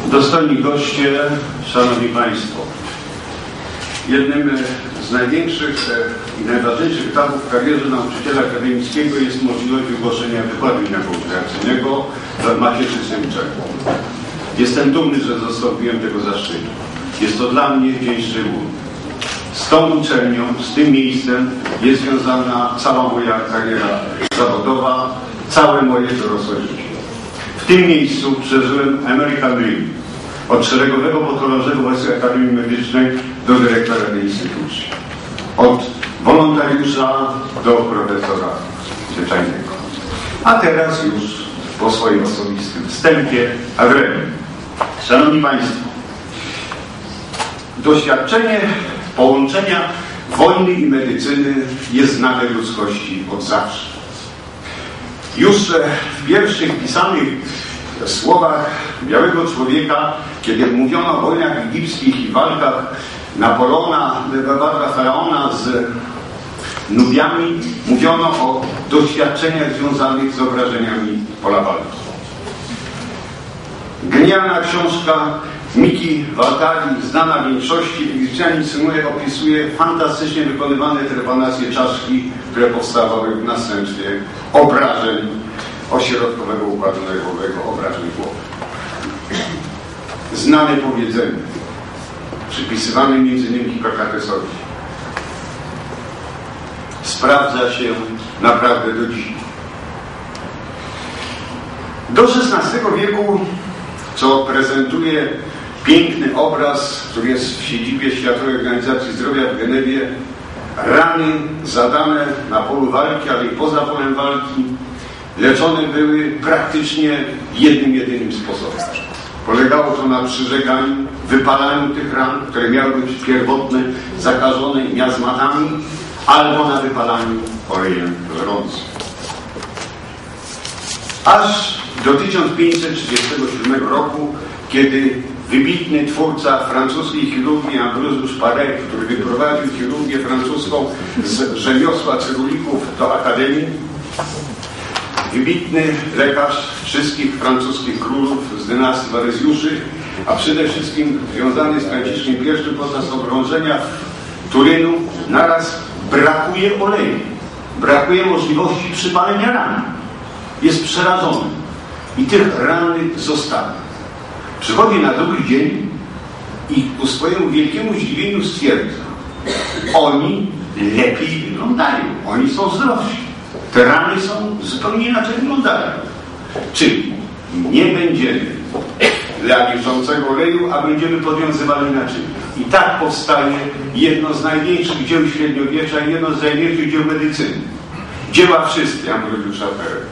Dostojni goście, Szanowni Państwo, jednym z największych i najważniejszych etapów w karierze nauczyciela akademickiego jest możliwość wygłoszenia wykładu inauguracyjnego w macierzystej uczelni. Jestem dumny, że dostąpiłem tego zaszczytu. Jest to dla mnie dzień szczególny. Z tą uczelnią, z tym miejscem jest związana cała moja kariera zawodowa, całe moje dorosłe życie. W tym miejscu przeżyłem American Dream. Od szeregowego podchorążego Wojskiej Akademii Medycznej do dyrektora tej instytucji. Od wolontariusza do profesora zwyczajnego. A teraz już po swoim osobistym wstępie ad rem. Szanowni Państwo, doświadczenie połączenia wojny i medycyny jest znane ludzkości od zawsze. Już w pierwszych pisanych słowach białego człowieka, kiedy mówiono o wojnach egipskich i walkach Napoleona, Faraona z Nubiami, mówiono o doświadczeniach związanych z obrażeniami pola walki. Genialna książka Miki Waltari, znana większości Egipcjanin, opisuje fantastycznie wykonywane trepanacje czaszki, które powstawały w następstwie obrażeń ośrodkowego układu nerwowego, obrażeń głowy. Znane powiedzenie, przypisywane m.in. Hipokratesowi, sprawdza się naprawdę do dziś. Do XVI wieku, co prezentuje piękny obraz, który jest w siedzibie Światowej Organizacji Zdrowia w Genewie, rany zadane na polu walki, ale i poza polem walki, leczone były praktycznie jednym, jedynym sposobem. Polegało to na przyżeganiu, wypalaniu tych ran, które miały być pierwotne, zakażone miazmatami, albo na wypalaniu olejem żrącym. Aż do 1537 roku, kiedy wybitny twórca francuskiej chirurgii Ambrosius Paré, który wyprowadził chirurgię francuską z rzemiosła cyrulików do akademii, wybitny lekarz wszystkich francuskich królów z dynastii Waryzjuszy, a przede wszystkim związany z Franciszkiem I podczas obrążenia Turynu, naraz brakuje oleju, brakuje możliwości przypalenia ran. Jest przerażony i tych rannych zostawia. Przychodzi na drugi dzień i ku swojemu wielkiemu zdziwieniu stwierdza: oni lepiej wyglądają, oni są zdrowsi. Te rany są zupełnie inaczej wyglądają. Czyli nie będziemy dla bieżącego oleju, a będziemy podwiązywali naczynia. I tak powstaje jedno z największych dzieł średniowiecza i jedno z największych dzieł medycyny. Dzieła wszystkie Ambrosiusa Paré.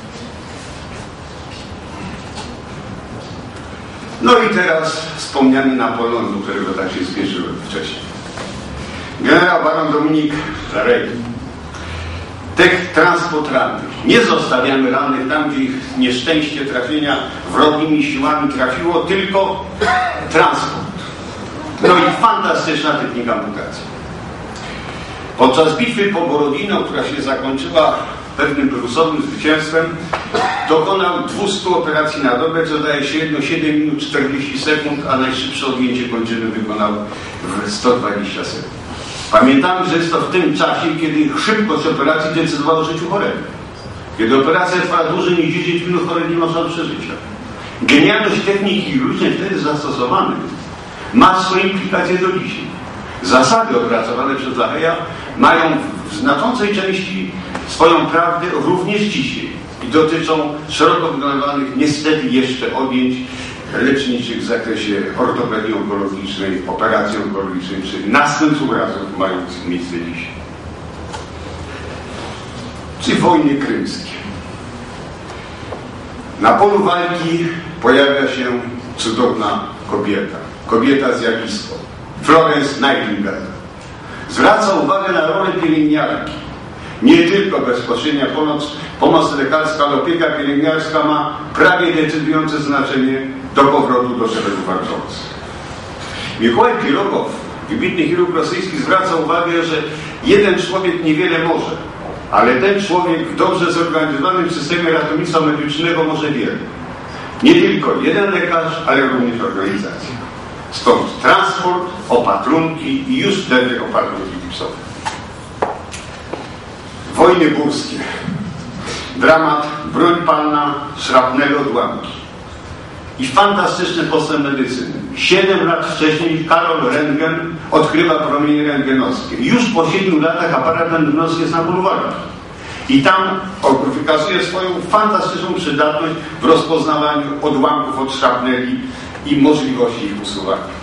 No i teraz wspomniany Napoleon, do którego tak się spieszyłem wcześniej. Generał baron Dominik Jarry. Tych transport rannych. Nie zostawiamy rannych tam, gdzie ich nieszczęście trafienia wrogimi siłami trafiło, tylko transport. No i fantastyczna technika amputacji. Podczas bitwy pod Borodiną, która się zakończyła pewnym plusowym zwycięstwem, dokonał 200 operacji na dobę, co daje średnio 7 minut 40 sekund, a najszybsze odjęcie kończyny wykonał w 120 sekund. Pamiętamy, że jest to w tym czasie, kiedy szybkość operacji decydowała o życiu chorego. Kiedy operacja trwa dłużej niż 10 minut, chory nie ma szans przeżycia. Genialność techniki chirurgicznej wtedy zastosowanej ma swoje implikacje do dzisiaj. Zasady opracowane przez Laheja mają w znaczącej części swoją prawdę również dzisiaj i dotyczą szeroko wykonywanych niestety jeszcze odjęć leczniczych w zakresie ortopedii onkologicznej, operacji onkologicznej czy następstw urazów mających miejsce dzisiaj. Czy wojny krymskie. Na polu walki pojawia się cudowna kobieta. Kobieta zjawisko. Florence Nightingale. Zwraca uwagę na rolę pielęgniarki. Nie tylko bezpośrednia pomoc lekarska, ale opieka pielęgniarska ma prawie decydujące znaczenie do powrotu do szeregu walczących. Mikołaj Pirogow, wybitny chirurg rosyjski, zwraca uwagę, że jeden człowiek niewiele może, ale ten człowiek w dobrze zorganizowanym systemie ratownictwa medycznego może wiele. Nie tylko jeden lekarz, ale również organizacja. Stąd transport, opatrunki i już wtedy opatrunki gipsowe. Wojny górskie. Dramat, broń palna, szrapnele, odłamki. I fantastyczny postęp medycyny. 7 lat wcześniej Karol Röntgen odkrywa promienie rentgenowskie. Już po 7 latach aparat rentgenowski jest na bulwarach. I tam wykazuje swoją fantastyczną przydatność w rozpoznawaniu odłamków od szrapneli i możliwości ich usuwania.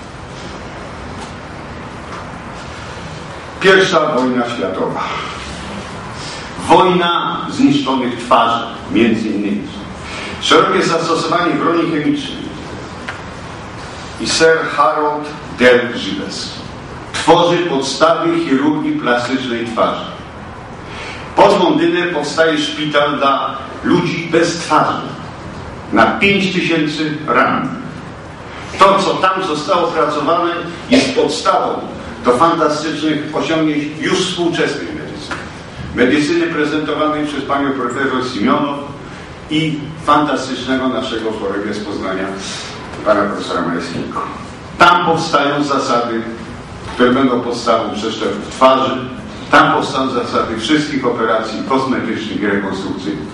Pierwsza wojna światowa. Wojna zniszczonych twarzy, między innymi. Szerokie zastosowanie broni chemicznej. I Sir Harold Del Giles tworzy podstawy chirurgii plastycznej twarzy. Pod Londynem powstaje szpital dla ludzi bez twarzy na 5000 ran. To, co tam zostało opracowane, jest podstawą do fantastycznych osiągnięć już współczesnej medycyny. Medycyny prezentowanej przez panią profesor Simionow i fantastycznego naszego kolegę z Poznania, pana profesora Majewskiego. Tam powstają zasady, które będą podstawą przeszczepów twarzy. Tam powstają zasady wszystkich operacji kosmetycznych i rekonstrukcyjnych.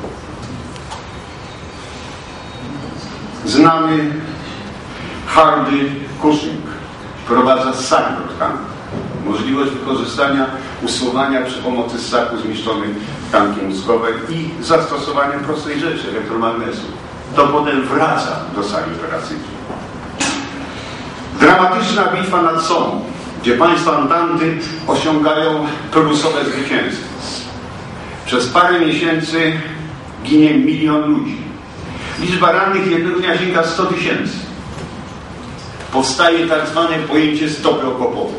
Znany Hardy Cushing wprowadza ssak do tkanki. Możliwość wykorzystania usuwania przy pomocy ssaku zmieszczonych w tkanki mózgowej i zastosowania prostej rzeczy, elektromagnesu. To potem wraca do sali operacyjnej. Dramatyczna bitwa nad Sommą, gdzie państwa Antanty osiągają prusowe zwycięstwo. Przez parę miesięcy ginie 1 000 000 ludzi. Liczba rannych jednego dnia sięga 100 000. Powstaje tak zwane pojęcie stopy okopowe.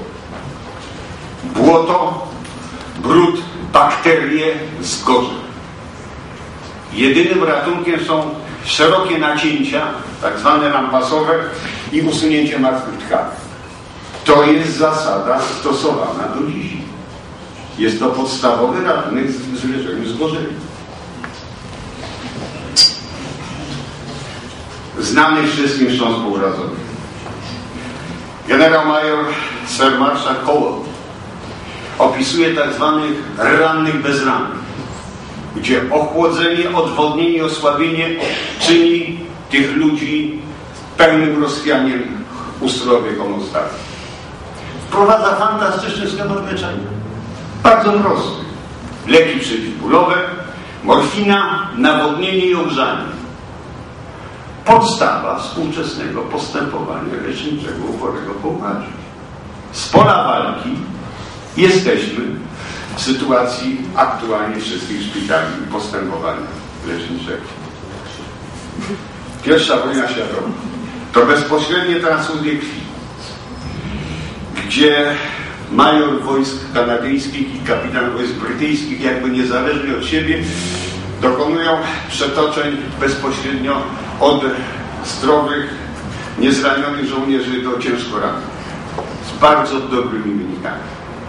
Błoto, brud, bakterie, zgorze. Jedynym ratunkiem są szerokie nacięcia, tak zwane lampasowe, i usunięcie martwych tkanek. To jest zasada stosowana do dziś. Jest to podstawowy ratunek z leczeniu zgorzeli. Znany wszystkim wstrząs półrazowy. Generał-major Sir Marshall Cowell opisuje tak zwanych rannych bezrannych, gdzie ochłodzenie, odwodnienie i osłabienie czyni tych ludzi pełnym rozchwianiem ustrojowej homeostazy. Wprowadza fantastyczny schemat leczenia. Bardzo prosty. Leki przeciwbólowe, morfina, nawodnienie i ogrzanie. Podstawa współczesnego postępowania leczniczego u chorego po umarciu. Z pola walki jesteśmy w sytuacji aktualnie wszystkich szpitali postępowania leczniczego. Pierwsza wojna światowa to bezpośrednie transfuzje krwi, gdzie major wojsk kanadyjskich i kapitan wojsk brytyjskich jakby niezależnie od siebie dokonują przetoczeń bezpośrednio od zdrowych, niezranionych żołnierzy do ciężko rannych. Z bardzo dobrymi wynikami.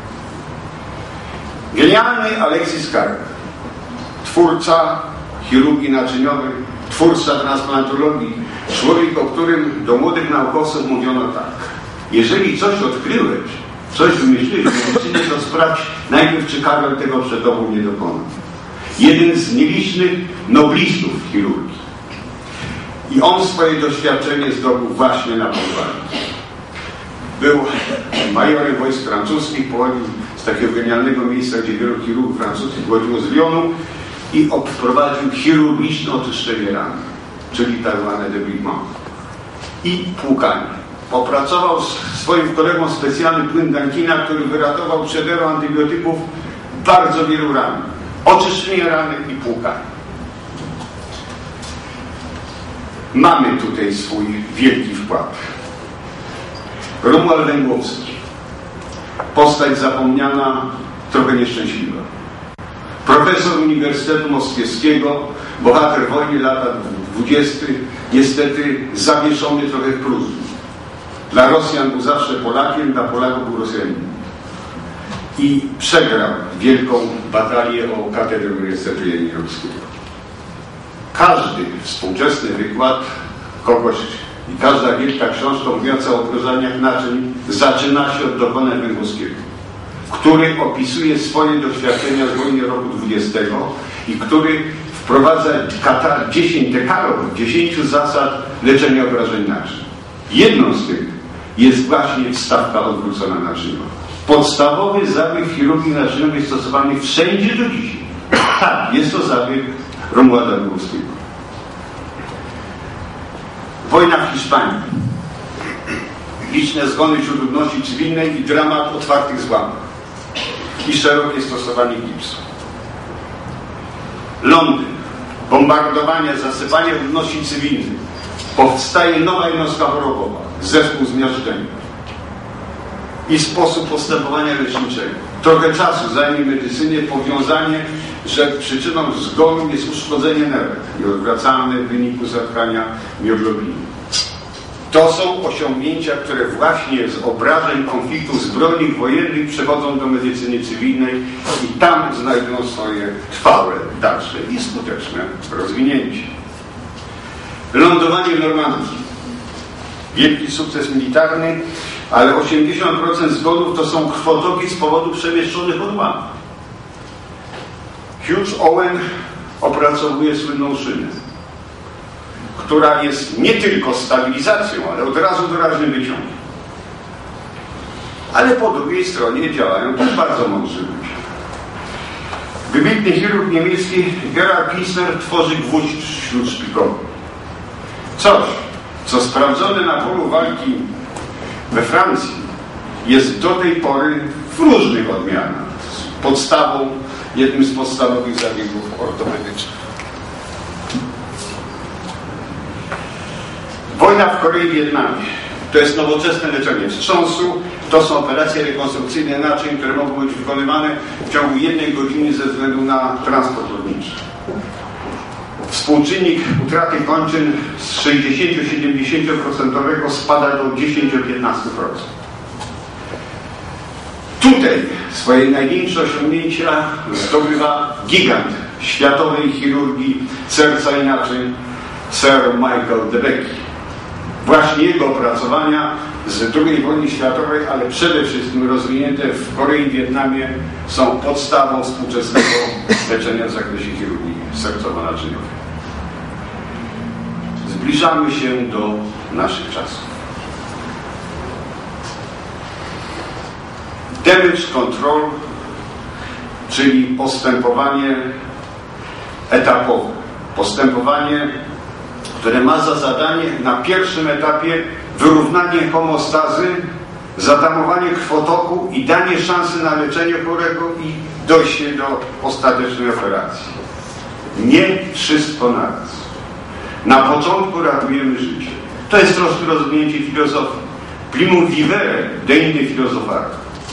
Genialny Alexis Carrel, twórca chirurgii naczyniowej, twórca transplantologii, człowiek, o którym do młodych naukowców mówiono tak: jeżeli coś odkryłeś, coś wymyśliłeś w medycynie, to sprawdź najpierw, czy Carrel tego przed tobą nie dokonał. Jeden z nielicznych noblistów chirurgii. I on swoje doświadczenie zdobył właśnie na Bulwarach. Był majorem wojsk francuskich, pochodził z takiego genialnego miejsca, gdzie wielu chirurgów francuskich pochodziło z Lyonu i wprowadził chirurgiczne oczyszczenie ran, czyli tak zwane débridement i płukanie. Opracował z swoim kolegą specjalny płyn Dankina, który wyratował przed erą antybiotyków bardzo wielu ran. Oczyszczenie rany i płukanie. Mamy tutaj swój wielki wkład. Romuald Węgłowski. Postać zapomniana, trochę nieszczęśliwa. Profesor Uniwersytetu Moskiewskiego, bohater wojny lat 20. Niestety zawieszony trochę w próżni. Dla Rosjan był zawsze Polakiem, dla Polaków był Rosjaninem. I przegrał wielką batalię o katedrę Uniwersytetu Jagiellońskiego. każdy współczesny wykład kogoś i każda wielka książka mówiąca o obwiązaniach naczyń zaczyna się od dokonań Węgowskiego, który opisuje swoje doświadczenia z wojny roku 20 i który wprowadza 10 dekalogów, 10 zasad leczenia obrażeń naczyń. Jedną z tych jest właśnie wstawka odwrócona naczyniowa. Podstawowy zabieg chirurgii naczyniowej stosowany wszędzie do dzisiaj. Tak, jest to zabieg Romualda Węgowskiego. Wojna w Hiszpanii. Liczne zgony wśród ludności cywilnej i dramat otwartych złamów. I szerokie stosowanie gipsu. Londyn. Bombardowanie, zasypanie ludności cywilnej. Powstaje nowa jednostka chorobowa. Zespół zmiażdżenia. I sposób postępowania leczniczego. Trochę czasu zajmie medycynie powiązanie, że przyczyną zgonu jest uszkodzenie nerek nieodwracalne w wyniku zatkania mioglobiny. To są osiągnięcia, które właśnie z obrażeń konfliktów zbrojnych, wojennych przechodzą do medycyny cywilnej i tam znajdują swoje trwałe, dalsze i skuteczne rozwinięcie. Lądowanie w Normandii. Wielki sukces militarny, ale 80% zgonów to są krwotoki z powodu przemieszczonych odłamów. Hugh Owen opracowuje słynną szynę, która jest nie tylko stabilizacją, ale od razu doraźnym wyciągiem. Ale po drugiej stronie działają też bardzo mądrzy ludzie. Wybitny chirurg niemiecki Gerhard Kiesler tworzy gwóźdź śródszpikowy. Coś, co sprawdzone na polu walki we Francji jest do tej pory w różnych odmianach jednym z podstawowych zabiegów ortopedycznych. Wojna w Korei i Wietnamie. To jest nowoczesne leczenie wstrząsu. To są operacje rekonstrukcyjne naczyń, które mogą być wykonywane w ciągu 1 godziny ze względu na transport lotniczy. Współczynnik utraty kończyn z 60-70% spada do 10-15%. Tutaj swoje największe osiągnięcia zdobywa gigant światowej chirurgii serca i naczyń Sir Michael DeBakey. Właśnie jego opracowania z II wojny światowej, ale przede wszystkim rozwinięte w Korei i Wietnamie, są podstawą współczesnego leczenia w zakresie chirurgii sercowo-naczyniowej. Zbliżamy się do naszych czasów. Damage control, czyli postępowanie etapowe. Postępowanie, które ma za zadanie na pierwszym etapie wyrównanie homeostazy, zatamowanie krwotoku i danie szansy na leczenie chorego i dojście do ostatecznej operacji. Nie wszystko naraz. Na początku ratujemy życie. To jest troszkę rozwinięcie filozofii. Primum vivere deinde philosophare.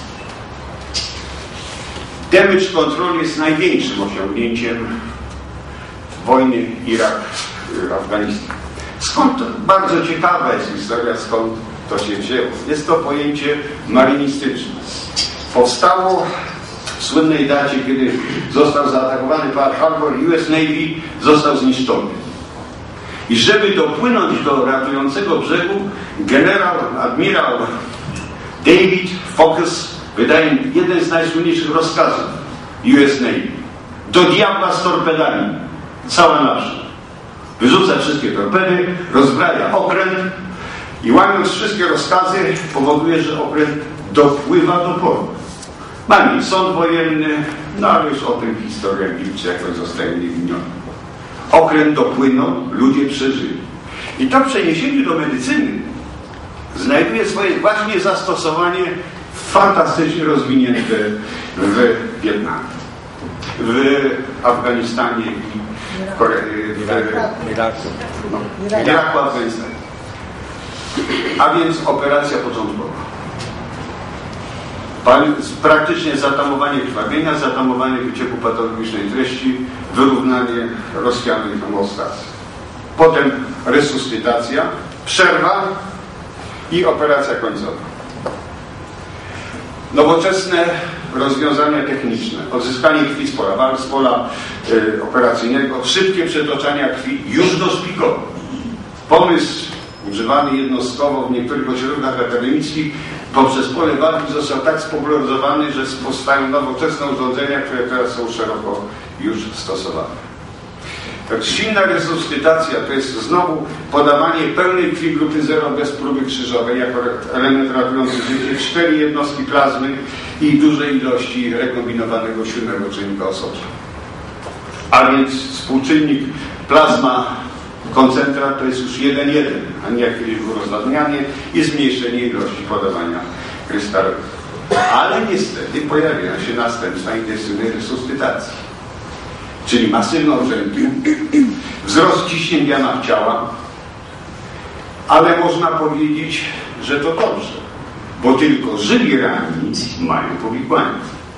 Damage control jest największym osiągnięciem wojny Irak-Afganistan. Skąd to? Bardzo ciekawa jest historia, skąd to się wzięło. Jest to pojęcie marynistyczne. Powstało w słynnej dacie, kiedy został zaatakowany Pearl Harbor, US Navy został zniszczony. I żeby dopłynąć do ratującego brzegu, admirał David Focus wydaje jeden z najsłynniejszych rozkazów US Navy. Do diabła z torpedami. Cała naprzód. Wyrzuca wszystkie torpedy, rozbraja okręt i łamiąc wszystkie rozkazy powoduje, że okręt dopływa do portu. Mamy sąd wojenny, no ale już o tym historia milczy, jakoś zostaje niewinniony. Okręt dopłynął, ludzie przeżyli. I to przeniesienie do medycyny znajduje swoje właśnie zastosowanie fantastycznie rozwinięte w Wietnamie, w Afganistanie i Iraku, Afganistanie. A więc operacja początkowa. Praktycznie zatamowanie krwawienia, zatamowanie wycieku patologicznej treści, wyrównanie rozsianej homeostazy. Potem resuscytacja, przerwa i operacja końcowa. Nowoczesne rozwiązania techniczne, odzyskanie krwi z pola operacyjnego, szybkie przetoczania krwi już do szpikowa. Pomysł używany jednostkowo w niektórych ośrodkach akademickich poprzez pole walki został tak spopularyzowany, że powstają nowoczesne urządzenia, które teraz są szeroko już stosowane. Tak, silna resuscytacja to jest znowu podawanie pełnej krwi grupy 0 bez próby krzyżowej jako element ratujący życie, 4 jednostki plazmy i dużej ilości rekombinowanego silnego czynnika osocza. A więc współczynnik plazma koncentrat to jest już 1,1, a nie jak kiedyś było rozwadnianie i zmniejszenie ilości podawania krystałów. Ale niestety pojawiają się następstwa intensywnej resuscytacji, czyli masywne obrzęki, wzrost ciśnień w jamach ciała, ale można powiedzieć, że to dobrze, bo tylko żyli ranni mają powikłania.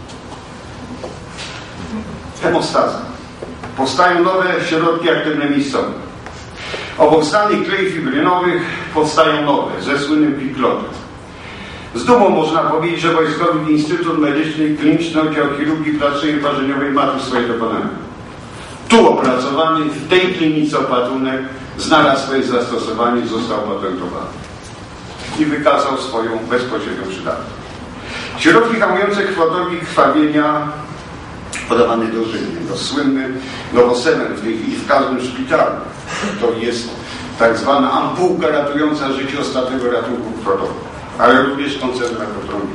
Hemostaza. Powstają nowe środki aktywne miejscowe. Obok znanych klei fibrynowych powstają nowe, ze słynnym piklodem. Z dumą można powiedzieć, że Wojskowy Instytut Medyczny Kliniczny Oddział Chirurgii Plastrznej i Parzeniowej ma tu swoje dokonania. Tu opracowany, w tej klinice opatrunek znalazł swoje zastosowanie, został patentowany i wykazał swoją bezpośrednią przydatność. Środki hamujące krwawienia podawane dożylnie. To słynny Nowoseven w tej chwili w każdym szpitalu. To jest tak zwana ampułka ratująca życie ostatniego ratunku krwawego, ale również koncentrator trombiny.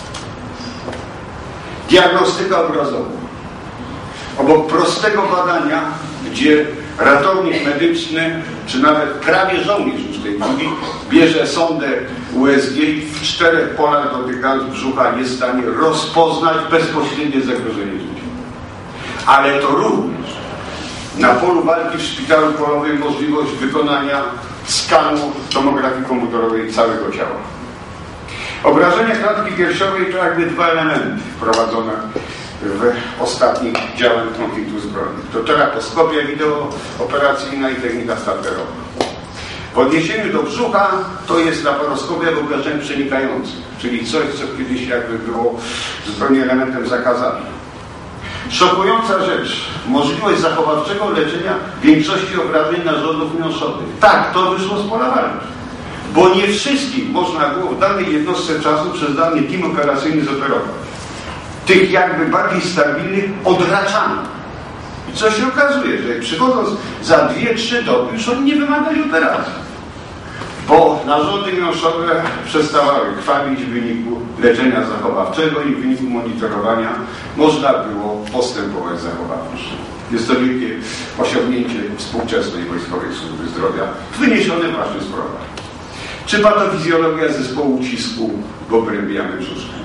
Diagnostyka obrazowa. Obok prostego badania, gdzie ratownik medyczny, czy nawet prawie żołnierz już tej chwili, bierze sondę USG i w 4 polach dotykając brzucha jest w stanie rozpoznać bezpośrednie zagrożenie życia. Ale to również na polu walki w szpitalu polowym możliwość wykonania skanu tomografii komputerowej całego ciała. Obrażenia klatki piersiowej to jakby 2 elementy wprowadzone w ostatnich działach konfliktów zbrojnych. To terakoskopia wideooperacyjna i technika starterowa. W odniesieniu do brzucha to jest laparoskopia wyobrażeń przenikających, czyli coś, co kiedyś jakby było zupełnie elementem zakazanym. Szokująca rzecz, możliwość zachowawczego leczenia większości obrażeń narządów miąższowych. Tak, to wyszło z pola walki. Bo nie wszystkich można było w danej jednostce czasu przez dany team operacyjny zoperować. Tych jakby bardziej stabilnych odraczano. I co się okazuje, że przychodząc za 2-3 doby już oni nie wymagali operacji. Bo narządy miąższowe przestawały krwawić w wyniku leczenia zachowawczego i w wyniku monitorowania można było postępować zachowawczo. Jest to wielkie osiągnięcie współczesnej Wojskowej Służby Zdrowia, wyniesione właśnie z prowadzi. Czy patofizjologia zespołu ucisku w obrębie jamy brzusznej.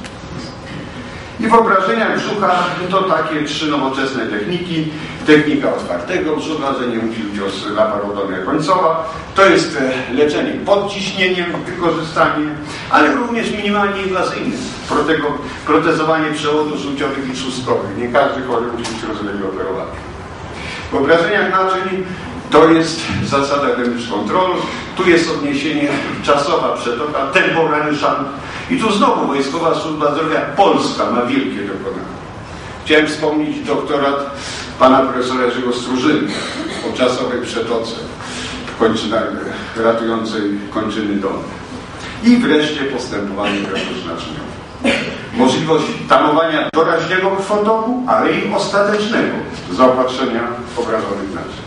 I w obrażeniach brzucha to takie 3 nowoczesne techniki. Technika otwartego brzucha, że nie musi być laparotomia końcowa. To jest leczenie pod ciśnieniem, wykorzystanie, ale również minimalnie inwazyjne. Protezowanie przewodów żółciowych i trzustkowych. Nie każdy chory musi być rozlegle operowany. W obrażeniach naczyń to jest zasada damage control. Tu jest odniesienie czasowa przetoka, temporary shunt. I tu znowu Wojskowa Służba Zdrowia Polska ma wielkie dokonania. Chciałem wspomnieć doktorat pana profesora Jerzego Strużyny o czasowej przetoce ratującej kończyny dolne. I wreszcie postępowanie wewnątrznaczyniowe. Możliwość tamowania doraźnego krwotoku, ale i ostatecznego zaopatrzenia obrażonych naczyń.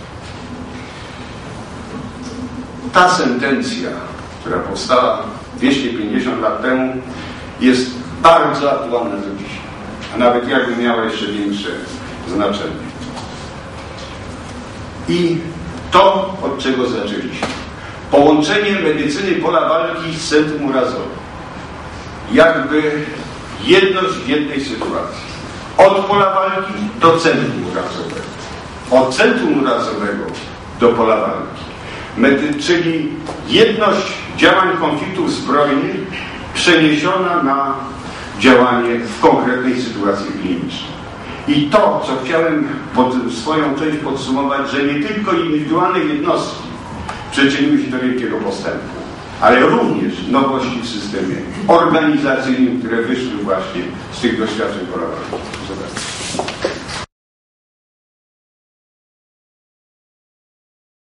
Ta sentencja, która powstała 250 lat temu, jest bardzo aktualna do dziś, a nawet jakby miała jeszcze większe znaczenie. I to, od czego zaczęliśmy. Połączenie medycyny pola walki z centrum urazowym. Jakby jedność w jednej sytuacji. Od pola walki do centrum urazowego. Od centrum urazowego do pola walki. Czyli jedność działań konfliktów zbrojnych przeniesiona na działanie w konkretnej sytuacji klinicznej. I to, co chciałem swoją część podsumować, że nie tylko indywidualne jednostki przyczyniły się do wielkiego postępu, ale również nowości w systemie organizacyjnym, które wyszły właśnie z tych doświadczeń polarowych.